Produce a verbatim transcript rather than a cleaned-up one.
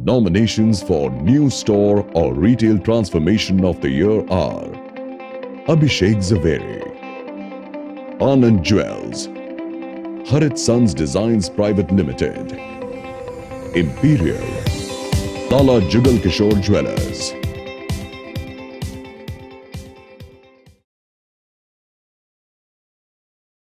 Nominations for New Store or Retail Transformation of the Year are Abhishek Zaveri, Anand Jewels, Harit Sons Designs Private Limited, Imperial, Lala Jugal Kishore Jewellers.